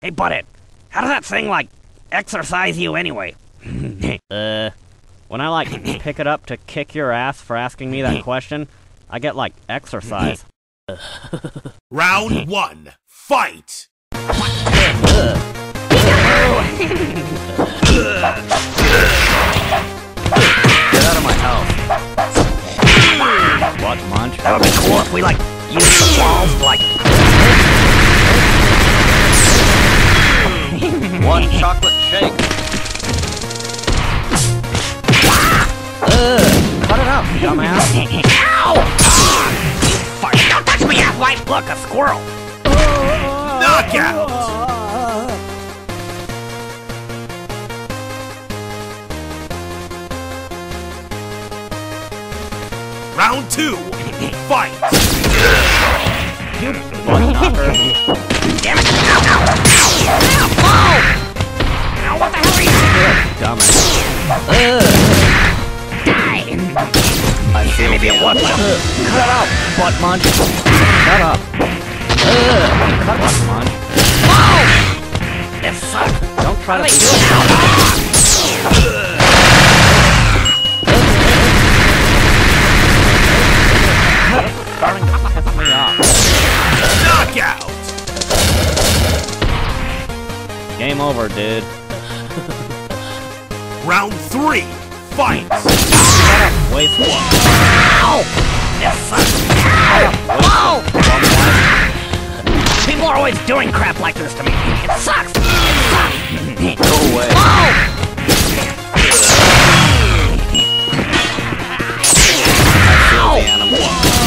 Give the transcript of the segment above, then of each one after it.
Hey, butthead, how does that thing, like, exercise you anyway? When I, like, pick it up to kick your ass for asking me that question, I get, like, exercise. Round 1, fight! Get out of my house. What, Munch? That would be cool if we, like, use the walls to, like... One chocolate shake. Cut it out, dumbass. Ow! Fuck, don't touch me, Adfly! Look, a squirrel! Knockout! Round 2, fight! You knocker. Damn it! Ow, ow, ow! Ow! Ow, what the hell are you doing? Dumbass. Die! I feel Maybe it was. Cut it out, butt munch. Shut up. Cut butt munch. Whoa! This sucks. Don't try to be starting to piss me off. Knockout! Game over, dude. Round 3, fight! Waste one. Ow! This sucks. Ow! Whoa! People are always doing crap like this to me. It sucks. It sucks. Go away. Whoa! Kill the animal.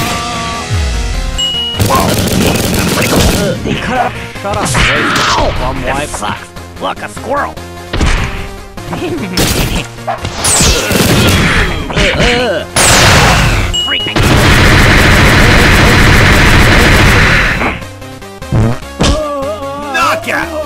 Whoa! That's pretty cool. Cut up. Shut up. Ow! Bum This wipe. sucks. Look, a squirrel. Freaking. Knockout!